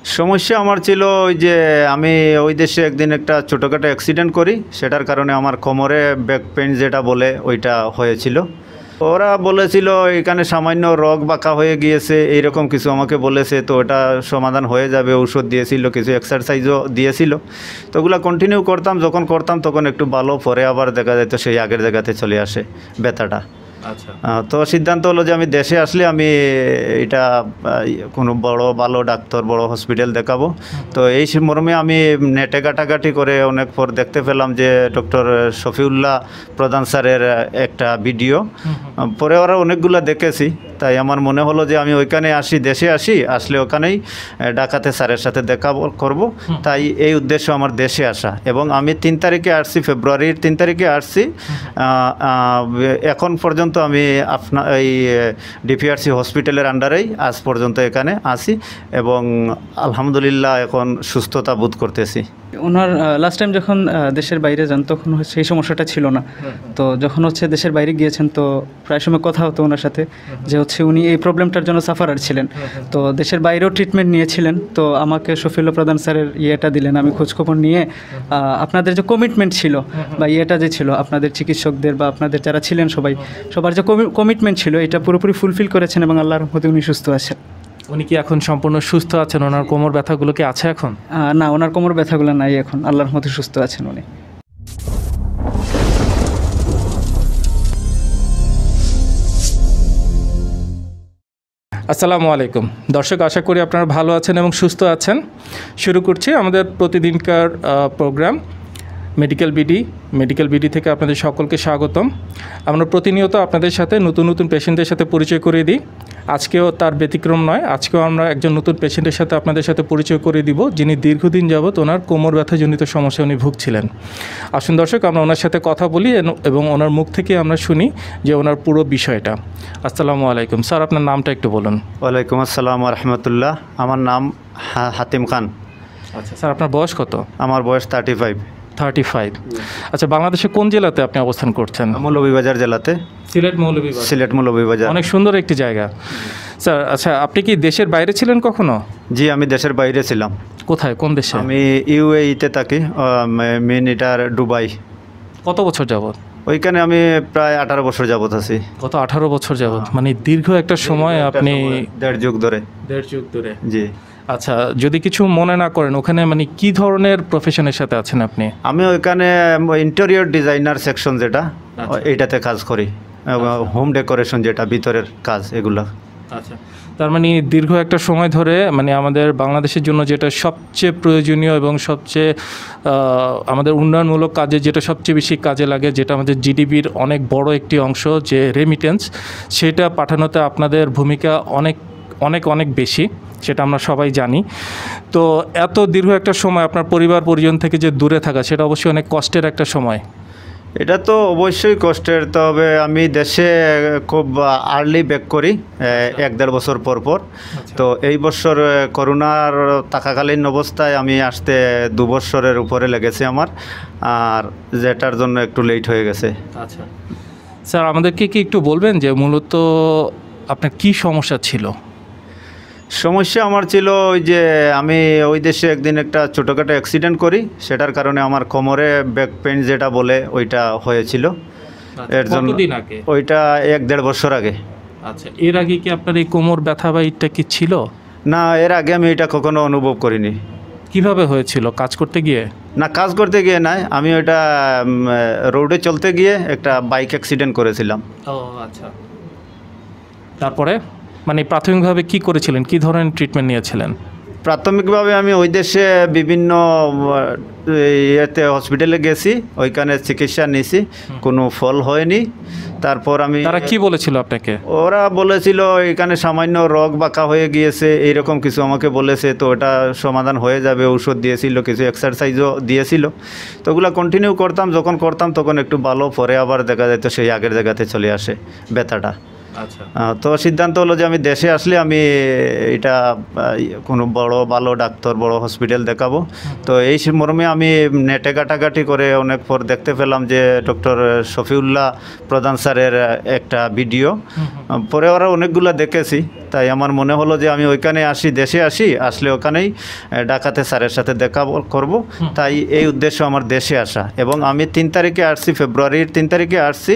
সমস্যা আমার ছিল ওই যে আমি ওই দেশে একদিন একটা ছোটোখাটো অ্যাক্সিডেন্ট করি, সেটার কারণে আমার কোমরে ব্যাক পেইন যেটা বলে ওইটা হয়েছিল। ওরা বলেছিল এখানে সামান্য রগ বাঁকা হয়ে গিয়েছে, এইরকম কিছু আমাকে বলেছে। তো ওটা সমাধান হয়ে যাবে, ঔষধ দিয়েছিল, কিছু এক্সারসাইজও দিয়েছিল। তো ওগুলো কন্টিনিউ করতাম, যখন করতাম তখন একটু ভালো, পরে আবার দেখা যায় তো সেই আগের জায়গাতে চলে আসে ব্যথাটা। আচ্ছা, তো সিদ্ধান্ত হলো যে আমি দেশে আসলে আমি এটা কোনো বড় ভালো ডাক্তার, বড় হসপিটাল দেখাবো। তো এই মর্মে আমি নেটে ঘাটাঘাটি করে অনেক পর দেখতে পেলাম যে ডক্টর শফিউল্লাহ প্রধান স্যারের একটা ভিডিও। পরে ওরা অনেকগুলো দেখেছি, তাই আমার মনে হলো যে আমি ওইখানে আসি, দেশে আসলে ওখানেই ডাকাতে স্যারের সাথে দেখা করব। তাই এই উদ্দেশ্য আমার দেশে আসা, এবং আমি 3 তারিখে আসছি, ফেব্রুয়ারির 3 তারিখে আসছি। এখন পর্যন্ত আমি এই ডিপিআরসি হসপিটালের আন্ডারেই আজ পর্যন্ত এখানে আছি, এবং আলহামদুলিল্লাহ এখন সুস্থতা বোধ করতেছি। ওনার লাস্ট টাইম যখন দেশের বাইরে যান তখন সেই সমস্যাটা ছিল না। তো যখন দেশের বাইরে গিয়েছেন তো প্রায় সময় কথা হতো ওনার সাথে যে উনি এই প্রবলেমটার জন্য সাফারার ছিলেন। তো দেশের বাইরেও ট্রিটমেন্ট নিয়েছিলেন। তো আমাকে শফিউল্লাহ প্রধান স্যারের ইয়েটা দিলেন, আমি খোঁজখবর নিয়ে আপনাদের যে কমিটমেন্ট ছিল বা ইয়েটা যে ছিল আপনাদের চিকিৎসকদের বা আপনাদের যারা ছিলেন সবার যে কমিটমেন্ট ছিল এটা পুরোপুরি ফুলফিল করেছেন, এবং আল্লাহর রহমতে উনি সুস্থ আছেন। উনি কি এখন সম্পূর্ণ সুস্থ আছেন? ওনার কোমর ব্যথাগুলো কি আছে এখন? না, ওনার কোমর ব্যথাগুলো নাই এখন, আল্লাহর রহমতে সুস্থ আছেন উনি। আসসালামু আলাইকুম দর্শক, আশা করি আপনারা ভালো আছেন এবং সুস্থ আছেন। শুরু করছি আমাদের প্রতিদিনকার প্রোগ্রাম মেডিকেল বিডি থেকে আপনাদের সকলকে স্বাগতম। আমরা প্রতিনিয়ত আপনাদের সাথে নতুন নতুন পেশেন্টদের সাথে পরিচয় করিয়ে দিই। আজকেও তার ব্যতিক্রম নয়, আজকেও আমরা একজন নতুন পেশেন্টের সাথে আপনাদের সাথে পরিচয় করিয়ে দিব, যিনি দীর্ঘদিন যাবৎ ওনার কোমর ব্যথাজনিত সমস্যা উনি ভুগছিলেন। আসুন দর্শক, আমরা ওনার সাথে কথা বলি এবং ওনার মুখ থেকে আমরা শুনি যে ওনার পুরো বিষয়টা। আসসালামু আলাইকুম স্যার, আপনার নামটা একটু বলুন। ওয়ালাইকুম আসসালাম রহমতুল্লাহ, আমার নাম হাতিম খান। আচ্ছা স্যার, আপনার বয়স কত? আমার বয়স 35। আচ্ছা, বাংলাদেশের কোন জেলাতে আপনি অবস্থান করছেন? মৌলভীবাজার জেলাতে। সিলেট মৌলভীবাজার। অনেক সুন্দর একটি জায়গা স্যার। আচ্ছা, আপনি কি দেশের বাইরে ছিলেন কখনো? জি, আমি দেশের বাইরে ছিলাম। কোথায়, কোন দেশে? আমি ইউএইতে থাকি, মেন এটার দুবাই। কত বছর যাবত? ওইখানে আমি প্রায় 18 বছর যাবত আছি। গত 18 বছর যাবত, মানে দীর্ঘ একটা সময়। আপনি দেড় যুগ ধরে। জি। আচ্ছা, যদি কিছু মনে না করেন, ওখানে মানে কি ধরনের প্রফেশনের সাথে আছেন আপনি? আমি ওইখানে ইন্টেরিয়র ডিজাইনার সেকশন যেটা, এইটাতে কাজ করি, হোম ডেকোরেশন যেটা ভিতরের কাজ, এগুলো। আচ্ছা, তার মানে দীর্ঘ একটা সময় ধরে মানে আমাদের বাংলাদেশের জন্য যেটা সবচেয়ে প্রয়োজনীয় এবং সবচেয়ে আমাদের উন্নয়নমূলক কাজে যেটা সবচেয়ে বেশি কাজে লাগে, যেটা আমাদের জিডিপির অনেক বড় একটি অংশ, যে রেমিটেন্স, সেটা পাঠানোতে আপনাদের ভূমিকা অনেক অনেক অনেক বেশি, সেটা আমরা সবাই জানি। তো এত দীর্ঘ একটা সময় আপনার পরিবার পরিজন থেকে যে দূরে থাকা, সেটা অবশ্যই অনেক কষ্টের একটা সময়। এটা তো অবশ্যই কষ্টের, তবে আমি দেশে খুব আর্লি ব্যাক করি 1-1.5 বছর পর। তো এই বছর করোনার থাকাকালীন অবস্থায় আমি আসতে 2 বছরের উপরে লেগেছে আমার, আর যেটার জন্য একটু লেট হয়ে গেছে। আচ্ছা স্যার, আমাদেরকে কি একটু বলবেন যে মূলত আপনার কি সমস্যা ছিল? সমস্যা আমার ছিল ওই যে আমি ওই দেশে একদিন একটা ছোটোখাটো অ্যাক্সিডেন্ট করি, সেটার কারণে আমার কোমরে ব্যাক পেইন যেটা বলে ওইটা হয়েছিল। এর জন্য ওইটা 1-1.5 বছর আগে। আচ্ছা, এর আগে কি আপনার এই কোমর ব্যথা বা এটা কি ছিল? না, এর আগে আমি এটা কখনো অনুভব করিনি। কিভাবে হয়েছিল? কাজ করতে গিয়ে? না, কাজ করতে গিয়ে নাই, আমি ওইটা রোডে চলতে গিয়ে একটা বাইক অ্যাক্সিডেন্ট করেছিলাম। ও আচ্ছা, তারপরে মানে প্রাথমিকভাবে কি করেছিলেন, কি ধরনের ট্রিটমেন্ট নিয়েছিলেন? প্রাথমিকভাবে আমি ওই দেশে বিভিন্ন ইয়েতে হসপিটালে গেছি, ওইখানে চিকিৎসা নিয়েছি, কোনো ফল হয়নি। তারপর তারা কি বলেছিল আপনাকে? ওরা বলেছিল এখানে সামান্য রগ বাঁকা হয়ে গিয়েছে, এইরকম কিছু আমাকে বলেছে। তো ওটা সমাধান হয়ে যাবে, ঔষধ দিয়েছিল, কিছু এক্সারসাইজও দিয়েছিল। তো ওগুলো কন্টিনিউ করতাম, যখন করতাম তখন একটু ভালো, পরে আবার দেখা যায় তো সেই আগের জায়গাতে চলে আসে ব্যথাটা। আচ্ছা, তো সিদ্ধান্ত হলো যে আমি দেশে আসলে আমি এটা কোনো বড় ভালো ডাক্তার, বড় হসপিটাল দেখাবো। তো এই মর্মে আমি নেটে ঘাটাঘাটি করে অনেক পর দেখতে পেলাম যে ডক্টর শফিউল্লাহ প্রধান স্যারের একটা ভিডিও। পরে ওরা অনেকগুলো দেখেছি, তাই আমার মনে হলো যে আমি ওইখানে আসি, দেশে আসলে ওখানেই ডাকাতে স্যারের সাথে দেখা করব, তাই এই উদ্দেশ্য আমার দেশে আসা। এবং আমি 3 তারিখে আসছি, ফেব্রুয়ারির 3 তারিখে আসছি।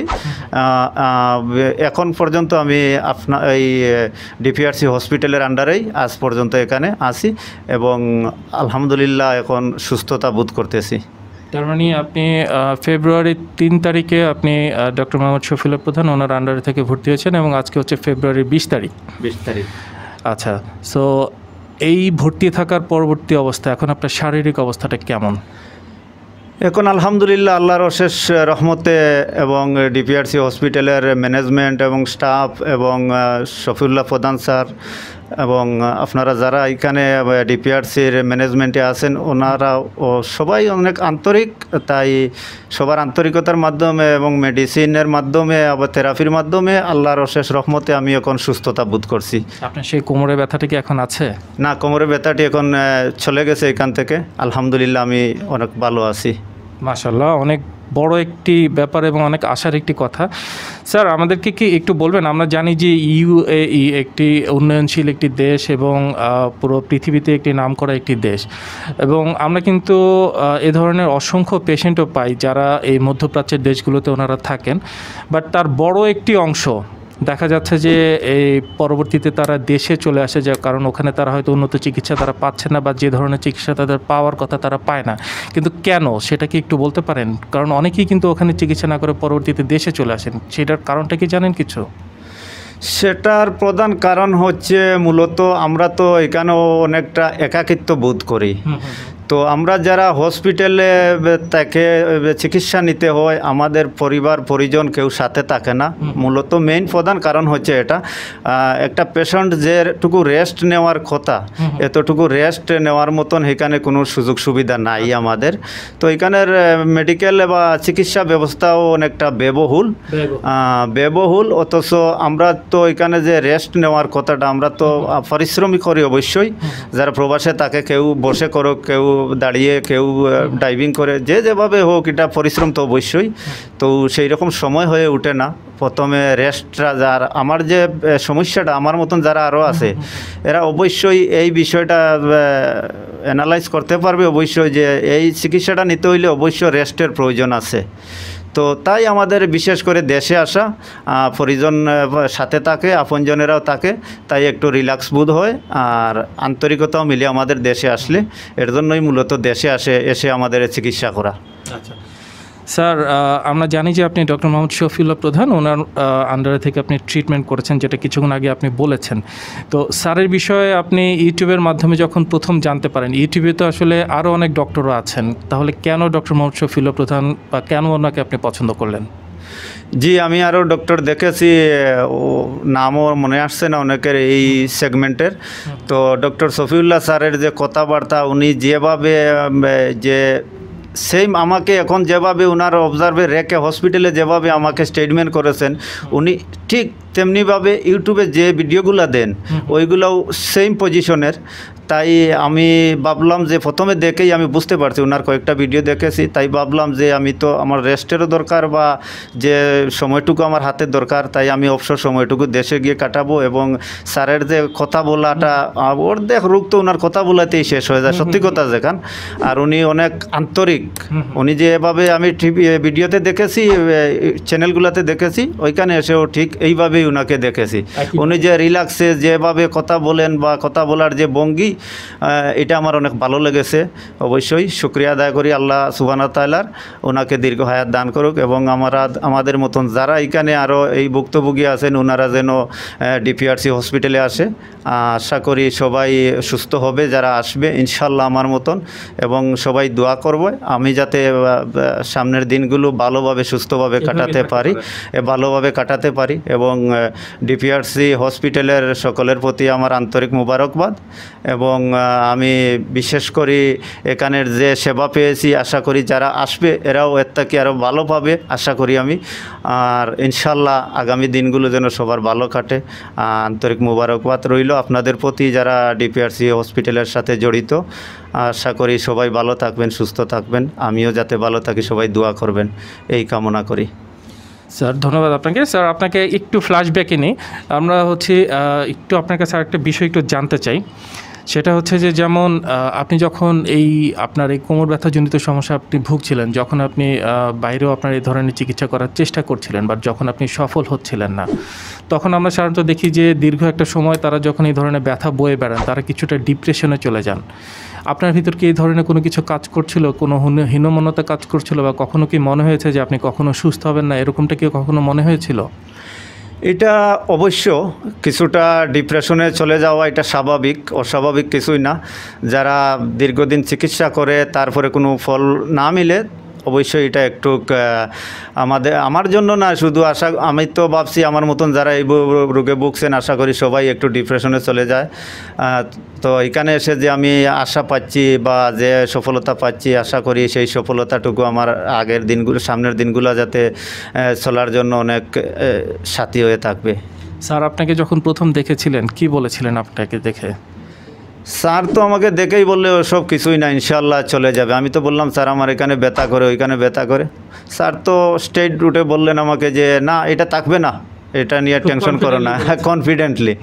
এখন পর্যন্ত আমি এই ডিপিআরসি হসপিটালের আন্ডারেই আজ পর্যন্ত এখানে আসি এবং আলহামদুলিল্লাহ এখন সুস্থতা বোধ করতেছি। তার মানে আপনি ফেব্রুয়ারির 3 তারিখে আপনি ডক্টর মোহাম্মদ শফিউল্লাহ প্রধান ওনার আন্ডারে থেকে ভর্তি হয়েছেন এবং আজকে হচ্ছে ফেব্রুয়ারির 20 তারিখ। আচ্ছা, সো এই ভর্তি থাকার পরবর্তী অবস্থা এখন আপনার শারীরিক অবস্থাটা কেমন? এখন আলহামদুলিল্লাহ আল্লাহর অশেষ রহমতে এবং ডিপিআরসি হসপিটালের ম্যানেজমেন্ট এবং স্টাফ এবং শফিউল্লাহ প্রধান স্যার এবং আপনারা যারা এখানে ডিপিআরসির ম্যানেজমেন্টে আছেন ওনারা সবাই অনেক আন্তরিক, তাই সবার আন্তরিকতার মাধ্যমে এবং মেডিসিনের মাধ্যমে আবার থেরাপির মাধ্যমে আল্লাহর অশেষ রহমতে আমি এখন সুস্থতা বোধ করছি। আপনার সেই কোমরের ব্যথাটা কি এখন আছে? না, কোমরের ব্যথাটি এখন চলে গেছে এখান থেকে, আলহামদুলিল্লাহ আমি অনেক ভালো আছি। মাশাআল্লাহ, অনেক বড় একটি ব্যাপার এবং অনেক আশার একটি কথা। স্যার, আমাদেরকে কি একটু বলবেন, আমরা জানি যে ইউএই একটি উন্নয়নশীল একটি দেশ এবং পুরো পৃথিবীতে একটি নামকরা একটি দেশ, এবং আমরা কিন্তু এ ধরনের অসংখ্য পেশেন্টও পাই যারা এই মধ্যপ্রাচ্যের দেশগুলোতে ওনারা থাকেন, বাট তার বড় একটি অংশ দেখা যাচ্ছে যে এই পরবর্তীতে তারা দেশে চলে আসে, যার কারণ ওখানে তারা হয়তো উন্নত চিকিৎসা তারা পাচ্ছে না বা যে ধরনের চিকিৎসা তাদের পাওয়ার কথা তারা পায় না। কিন্তু কেন, সেটা কি একটু বলতে পারেন? কারণ অনেকেই কিন্তু ওখানে চিকিৎসা না করে পরবর্তীতে দেশে চলে আসেন, সেটার কারণটা কি জানেন কিছু? সেটার প্রধান কারণ হচ্ছে মূলত আমরা তো এখানেও অনেকটা একাকিত্ব বোধ করি। তো আমরা যারা হসপিটালে তাকে চিকিৎসা নিতে হয়, আমাদের পরিবার পরিজন কেউ সাথে থাকে না। মূলত মেইন প্রধান কারণ হচ্ছে এটা। একটা পেশেন্ট যেটুকু রেস্ট নেওয়ার কথা, এতটুকু রেস্ট নেওয়ার মতন এখানে কোনো সুযোগ সুবিধা নাই আমাদের। তো এখানের মেডিকেল বা চিকিৎসা ব্যবস্থাও অনেকটা ব্যয়বহুল, অথচ আমরা তো এখানে যে রেস্ট নেওয়ার কথাটা, আমরা তো পরিশ্রমী করি অবশ্যই, যারা প্রবাসে থাকে, কেউ বসে করুক, কেউ দাঁড়িয়ে, কেউ ডাইভিং করে, যেভাবে হোক এটা পরিশ্রম তো অবশ্যই। তো সেই রকম সময় হয়ে ওঠে না প্রথমে রেস্টটা। যার আমার যে সমস্যাটা, আমার মতন যারা আরও আছে, এরা অবশ্যই এই বিষয়টা অ্যানালাইজ করতে পারবে অবশ্যই যে এই চিকিৎসাটা নিতে হইলে অবশ্যই রেস্টের প্রয়োজন আছে। তো তাই আমাদের বিশেষ করে দেশে আসা, পরিজন সাথে থাকে, আপনজনেরাও থাকে, তাই একটু রিল্যাক্স বোধ হয় আর আন্তরিকতাও মিলে আমাদের দেশে আসলে। এর জন্যই মূলত দেশে এসে আমাদের চিকিৎসা করা। আচ্ছা স্যার, আমরা জানি যে আপনি ডক্টর মোহাম্মদ শফিউল্লাহ প্রধান ওনার আন্ডারে থেকে আপনি ট্রিটমেন্ট করেছেন, যেটা কিছুক্ষণ আগে আপনি বলেছেন। তো স্যারের বিষয়ে আপনি ইউটিউবের মাধ্যমে যখন প্রথম জানতে পারেন, ইউটিউবে তো আসলে আরও অনেক ডক্টরও আছেন, তাহলে কেন ডক্টর মোহাম্মদ শফিউল্লাহ প্রধান বা কেন ওনাকে আপনি পছন্দ করলেন? জি, আমি আরও ডক্টর দেখেছি, নামও মনে আসছে না অনেকের এই সেগমেন্টের। তো ডক্টর শফিউল্লাহ স্যারের যে কথাবার্তা, উনি যেভাবে যে সেম আমাকে এখন যেভাবে ওনার অবজার্ভে রেখে হসপিটালে যেভাবে আমাকে স্টেটমেন্ট করেছেন, উনি ঠিক তেমনিভাবে ইউটিউবে যে ভিডিওগুলো দেন ওইগুলোও সেম পজিশনের। তাই আমি ভাবলাম যে প্রথমে দেখেই আমি বুঝতে পারছি, ওনার কয়েকটা ভিডিও দেখেছি, তাই ভাবলাম যে আমি তো আমার রেস্টেরও দরকার বা যে সময়টুকু আমার হাতে দরকার, তাই আমি অবসর সময়টুকু দেশে গিয়ে কাটাবো। এবং স্যারের যে কথা বলাটা, অর্ধেক রোগ তো ওনার কথা বলাতেই শেষ হয়ে যায়, সত্যি কথা যেখান। আর উনি অনেক আন্তরিক, উনি যেভাবে আমি ভিডিওতে দেখেছি, চ্যানেলগুলোতে দেখেছি, ওইখানে এসেও ঠিক এইভাবেই ওনাকে দেখেছি। উনি যে রিল্যাক্সে যেভাবে কথা বলেন বা কথা বলার যে ভঙ্গি, এটা আমার অনেক ভালো লেগেছে। অবশ্যই শুকরিয়া আদায় করি আল্লাহ সুবহানাহু ওয়া তাআলার, ওনাকে দীর্ঘ হায়াত দান করুক। এবং আমাদের মতন যারা এখানে আরও এই ভুক্তভোগী আছেন, ওনারা যেন ডিপিআরসি হসপিটালে আসে। আশা করি সবাই সুস্থ হবে যারা আসবে ইনশাল্লাহ আমার মতন, এবং সবাই দোয়া করবে আমি যাতে সামনের দিনগুলো ভালোভাবে সুস্থভাবে কাটাতে পারি। এবং ডিপিআরসি হসপিটালের সকলের প্রতি আমার আন্তরিক মুবারকবাদ। এবং আমি বিশেষ করে এখানের যে সেবা পেয়েছি, আশা করি যারা আসবে এরাও এর থেকে আরও ভালো পাবে আশা করি আমি। আর ইনশাল্লাহ আগামী দিনগুলো যেন সবার ভালো কাটে, আন্তরিক মুবারকবাদ রইল আপনাদের প্রতি যারা ডিপিআরসি হসপিটালের সাথে জড়িত। আশা করি সবাই ভালো থাকবেন, সুস্থ থাকবেন, আমিও যাতে ভালো থাকি, সবাই দোয়া করবেন, এই কামনা করি। স্যার ধন্যবাদ আপনাকে। স্যার আপনাকে একটু ফ্ল্যাশব্যাকে নিই, আমরা হচ্ছে একটু আপনার কাছে আরেকটা বিষয় একটু জানতে চাই। সেটা হচ্ছে যে যেমন আপনি যখন আপনার এই কোমর ব্যথাজনিত সমস্যা আপনি ভুগছিলেন, যখন আপনি বাইরেও আপনার এই ধরনের চিকিৎসা করার চেষ্টা করছিলেন, বাট যখন আপনি সফল হচ্ছিলেন না, তখন আমরা সাধারণত দেখি যে দীর্ঘ একটা সময় তারা যখন এই ধরনের ব্যথা বয়ে বেড়ান তারা কিছুটা ডিপ্রেশনে চলে যান। আপনার ভিতর কি এই ধরনের কোনো কিছু কাজ করছিল, কোনো হীনমন্যতা কাজ করছিল, বা কখনো কি মনে হয়েছে যে আপনি কখনো সুস্থ হবেন না, এরকমটা কি কখনো মনে হয়েছিল? এটা অবশ্য কিছুটা ডিপ্রেশনে চলে যাওয়া এটা স্বাভাবিক, অস্বাভাবিক কিছুই না। যারা দীর্ঘদিন চিকিৎসা করে তারপরে কোনো ফল না মিলে অবশ্যই এটা একটু আমার জন্য না, শুধু আমি তো ভাবছি আমার মতন যারা এই রোগে ভুগছেন আশা করি সবাই একটু ডিপ্রেশনে চলে যায়। তো এখানে এসে যে আমি আশা পাচ্ছি বা যে সফলতা পাচ্ছি, আশা করি সেই সফলতাটুকু আমার আগের দিনগুলো, সামনের দিনগুলো যাতে চলার জন্য অনেক সাথী হয়ে থাকবে। স্যার আপনাকে যখন প্রথম দেখেছিলেন কি বলেছিলেন আপনাকে দেখে? স্যার তো আমাকে দেখেই বললে ওসব কিছুই না, ইনশাল্লাহ চলে যাবে। আমি তো বললাম স্যার আমার এখানে ব্যথা করে, ওইখানে ব্যথা করে। স্যার তো স্ট্রেট রুটে বললেন আমাকে যে না এটা থাকবে না, এটা নিয়ে টেনশন করো না, কনফিডেন্টলি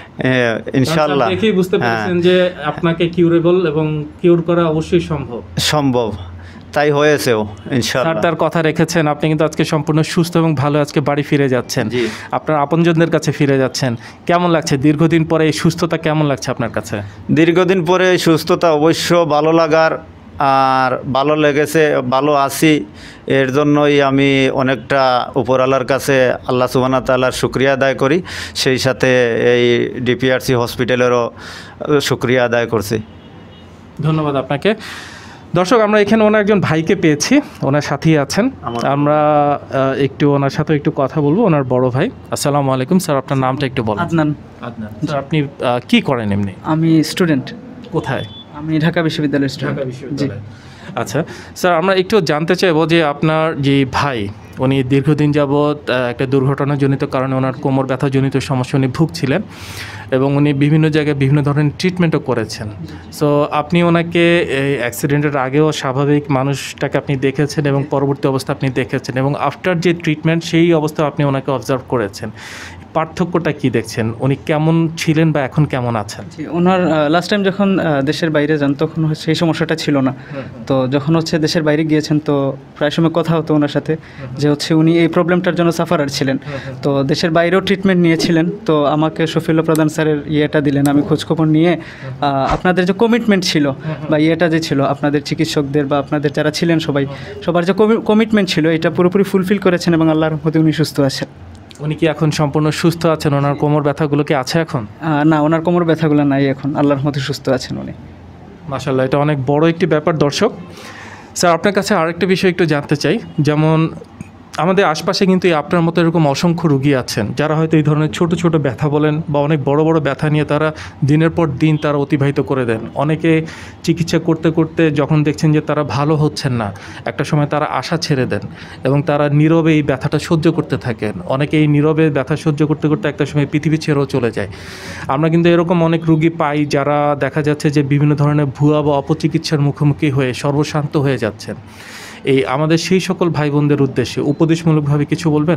ইনশাল্লাহ। দেখেই বুঝতে পেরেছেন যে আপনাকে কিউরেবল এবং কিউর করা অবশ্যই সম্ভব। তাই হয়েছেও ইনশাআল্লাহ। স্যার তার কথা রেখেছেন, আপনি কিন্তু আজকে সম্পূর্ণ সুস্থ এবং ভালো আজকে বাড়ি ফিরে যাচ্ছেন, আপনার আপনজনদের কাছে ফিরে যাচ্ছেন। কেমন লাগছে দীর্ঘদিন পরে এই সুস্থতা, কেমন লাগছে আপনার কাছে? দীর্ঘদিন পরে এই সুস্থতা অবশ্য ভালো লাগার, আর ভালো লেগেছে, ভালো আছি। এর জন্যই আমি অনেকটা উপরওয়ালার কাছে আল্লাহ সুবহানাহু ওয়া তাআলার শুকরিয়া আদায় করি, সেই সাথে এই ডিপিআরসি হসপিটালেরও শুকরিয়া আদায় করছি। ধন্যবাদ আপনাকে। দর্শক আমরা এখানে ওনার একজন ভাইকে পেয়েছি, ওনার সাথেই আছেন, আমরা একটু ওনার সাথে একটু কথা বলবো। ওনার বড় ভাই। আসসালামু আলাইকুম স্যার, আপনার নামটা একটু বলুন। আদনান। স্যার আপনি কি করেন এমনি? আমি স্টুডেন্ট। কোথায়? আমি ঢাকা বিশ্ববিদ্যালয়ের স্টুডেন্ট। জি। আচ্ছা স্যার, আমরা একটু জানতে চাইবো যে আপনার যে ভাই, উনি দীর্ঘদিন যাবৎ একটা দুর্ঘটনাজনিত কারণে ওনার কোমর ব্যথাজনিত সমস্যা উনি ভুগছিলেন এবং উনি বিভিন্ন জায়গায় বিভিন্ন ধরনের ট্রিটমেন্টও করেছেন। সো আপনি ওনাকে এই অ্যাক্সিডেন্টের আগেও স্বাভাবিক মানুষটাকে আপনি দেখেছেন এবং পরবর্তী অবস্থা আপনি দেখেছেন, এবং আফটার যে ট্রিটমেন্ট সেই অবস্থা আপনি ওনাকে অবজার্ভ করেছেন। পার্থক্যটা কি দেখছেন? উনি কেমন ছিলেন বা এখন কেমন আছেন? ওনার লাস্ট টাইম যখন দেশের বাইরে যান তখন সেই সমস্যাটা ছিল না। তো যখন দেশের বাইরে গিয়েছেন তো প্রায় সময় কথা হতো ওনার সাথে যে উনি এই প্রবলেমটার জন্য সাফারার ছিলেন। তো দেশের বাইরেও ট্রিটমেন্ট নিয়েছিলেন। তো আমাকে শফিউল্লাহ প্রধান স্যারের ইয়েটা দিলেন, আমি খোঁজখবর নিয়ে আপনাদের যে কমিটমেন্ট ছিল বা ইয়েটা যে ছিল আপনাদের চিকিৎসকদের বা আপনাদের যারা ছিলেন সবার যে কমিটমেন্ট ছিল এটা পুরোপুরি ফুলফিল করেছেন এবং আল্লাহর রহমতে উনি সুস্থ আছেন। উনি কি এখন সম্পূর্ণ সুস্থ আছেন? ওনার কোমর ব্যথাগুলো কি আছে এখন? না, ওনার কোমর ব্যথাগুলো নাই এখন, আল্লাহর রহমতে সুস্থ আছেন উনি। মাশাআল্লাহ, এটা অনেক বড় একটি ব্যাপার। দর্শক স্যার আপনার কাছে আরেকটা বিষয় একটু জানতে চাই, যেমন আমাদের আশপাশে কিন্তু আপনার মতো এরকম অসংখ্য রোগী আছেন যারা হয়তো এই ধরনের ছোট ছোট ব্যথা বলেন বা অনেক বড় বড় ব্যথা নিয়ে তারা দিনের পর দিন তারা অতিবাহিত করে দেন। অনেকে চিকিৎসা করতে করতে যখন দেখছেন যে তারা ভালো হচ্ছেন না, একটা সময় তারা আশা ছেড়ে দেন এবং তারা নীরবে এই ব্যথাটা সহ্য করতে থাকেন। অনেকে এই নীরবে ব্যথা সহ্য করতে করতে একটা সময় পৃথিবী ছেড়েও চলে যায়। আমরা কিন্তু এরকম অনেক রোগী পাই যারা দেখা যাচ্ছে যে বিভিন্ন ধরনের ভুয়া বা অপচিকিৎসার মুখোমুখি হয়ে সর্বশান্ত হয়ে যাচ্ছেন। এই আমাদের সেই সকল ভাই বোনদের উদ্দেশ্যে উপদেশমূলকভাবে কিছু বলবেন?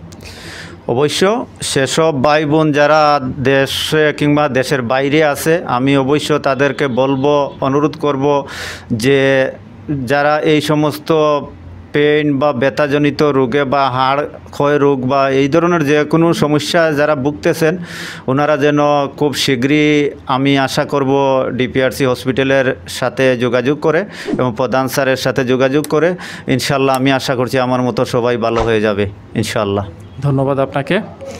অবশ্য সেসব ভাই বোন যারা দেশে কিংবা দেশের বাইরে আছে, আমি অবশ্য তাদেরকে বলবো, অনুরোধ করব যে যারা এই সমস্ত পেইন বা ব্যথাজনিত রোগে বা হাড় ক্ষয় রোগ বা এই ধরনের যে কোনো সমস্যা যারা ভুগতেছেন, ওনারা যেন খুব শীঘ্রই, আমি আশা করব ডিপিআরসি হসপিটালের সাথে যোগাযোগ করে এবং প্রধান স্যারের সাথে যোগাযোগ করে ইনশাল্লাহ আমি আশা করছি আমার মতো সবাই ভালো হয়ে যাবে ইনশাল্লাহ। ধন্যবাদ আপনাকে।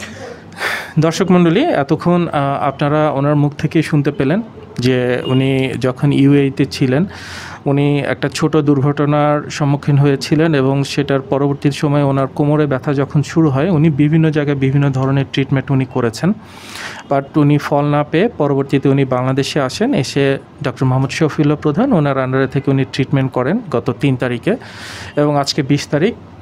দর্শক মণ্ডলী, এতক্ষণ আপনারা ওনার মুখ থেকে শুনতে পেলেন যে উনি যখন ইউএইতে ছিলেন উনি একটা ছোট দুর্ঘটনার সম্মুখীন হয়েছিলেন এবং সেটার পরবর্তী সময়ে ওনার কোমরে ব্যথা যখন শুরু হয় উনি বিভিন্ন জায়গায় বিভিন্ন ধরনের ট্রিটমেন্ট উনি করেছেন, বাট উনি ফল না পেয়ে পরবর্তীতে উনি বাংলাদেশে আসেন। এসে ডক্টর মোহাম্মদ শফিউল্লাহ প্রধান ওনার আন্ডারে থেকে উনি ট্রিটমেন্ট করেন গত 3 তারিখে এবং আজকে 20 তারিখ।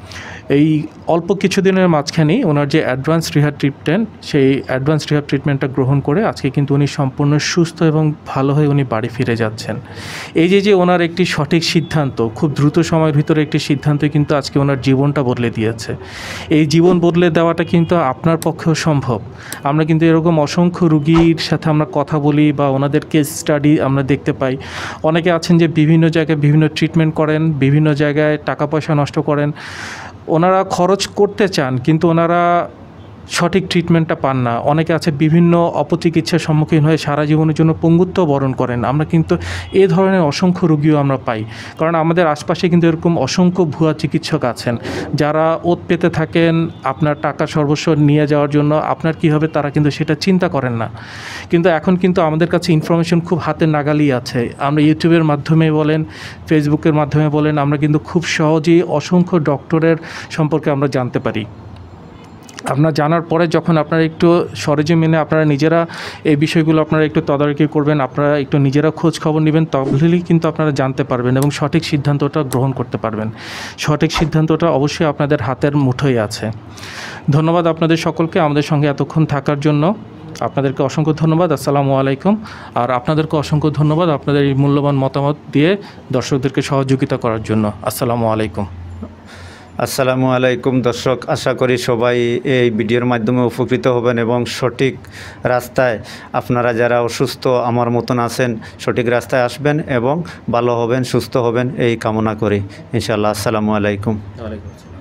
এই অল্প কিছুদিনের মাঝখানেই ওনার যে অ্যাডভান্স রিহ্যাব ট্রিটমেন্ট, সেই অ্যাডভান্স রিহ্যাব ট্রিটমেন্টটা গ্রহণ করে আজকে কিন্তু উনি সম্পূর্ণ সুস্থ এবং ভালো হয়ে উনি বাড়ি ফিরে যাচ্ছেন। এই যে ওনার একটি সঠিক সিদ্ধান্ত, খুব দ্রুত সময়ের ভিতরে একটি সিদ্ধান্ত কিন্তু আজকে ওনার জীবনটা বদলে দিয়েছে। এই জীবন বদলে দেওয়াটা কিন্তু আপনার পক্ষেও সম্ভব। আমরা কিন্তু এরকম অসংখ্য রুগীর সাথে আমরা কথা বলি বা ওনাদের কেস স্টাডি আমরা দেখতে পাই। অনেকে আছেন যে বিভিন্ন জায়গায় বিভিন্ন ট্রিটমেন্ট করেন, বিভিন্ন জায়গায় টাকা পয়সা নষ্ট করেন, ওনারা খরচ করতে চান কিন্তু ওনারা সঠিক ট্রিটমেন্টটা পান না। অনেকে আছে বিভিন্ন অপচিকিৎসার সম্মুখীন হয়ে সারা জীবনের জন্য পঙ্গুত্ব বরণ করেন। আমরা কিন্তু এ ধরনের অসংখ্য রোগীও আমরা পাই, কারণ আমাদের আশপাশে কিন্তু এরকম অসংখ্য ভুয়া চিকিৎসক আছেন যারা ওত পেতে থাকেন আপনার টাকা সর্বস্ব নিয়ে যাওয়ার জন্য। আপনার কী হবে তারা কিন্তু সেটা চিন্তা করেন না। কিন্তু এখন কিন্তু আমাদের কাছে ইনফরমেশন খুব হাতের নাগালই আছে। আমরা ইউটিউবের মাধ্যমে বলেন, ফেসবুকের মাধ্যমে বলেন, আমরা কিন্তু খুব সহজেই অসংখ্য ডক্টরের সম্পর্কে আমরা জানতে পারি। আপনারা জানার পরে যখন আপনারা একটু সরেজমিনে আপনারা নিজেরা এই বিষয়গুলো আপনারা একটু তদারকি করবেন, আপনারা একটু নিজেরা খোঁজ খবর নেবেন, তাহলেই কিন্তু আপনারা জানতে পারবেন এবং সঠিক সিদ্ধান্তটা গ্রহণ করতে পারবেন। সঠিক সিদ্ধান্তটা অবশ্যই আপনাদের হাতের মুঠোয় আছে। ধন্যবাদ আপনাদের সকলকে আমাদের সঙ্গে এতক্ষণ থাকার জন্য। আপনাদেরকে অসংখ্য ধন্যবাদ। আসসালামু আলাইকুম। আর আপনাদেরকে অসংখ্য ধন্যবাদ আপনাদের এই মূল্যবান মতামত দিয়ে দর্শকদেরকে সহযোগিতা করার জন্য। আসসালামু আলাইকুম। আসসালামু আলাইকুম দর্শক, আশা করি সবাই এই ভিডিওর মাধ্যমে উপকৃত হবেন এবং সঠিক রাস্তায়, আপনারা যারা অসুস্থ আমার মতন আছেন, সঠিক রাস্তায় আসবেন এবং ভালো হবেন, সুস্থ হবেন এই কামনা করি ইনশাআল্লাহ। আসসালামু আলাইকুম। ওয়ালাইকুম আসসালাম।